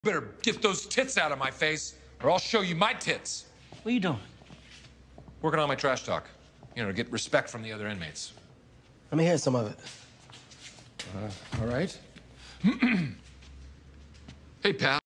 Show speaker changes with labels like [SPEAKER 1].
[SPEAKER 1] Better get those tits out of my face, or I'll show you my tits.
[SPEAKER 2] What are you doing?
[SPEAKER 1] Working on my trash talk. You know, to get respect from the other inmates.
[SPEAKER 3] Let me hear some of it.
[SPEAKER 1] All right. Hey, pal.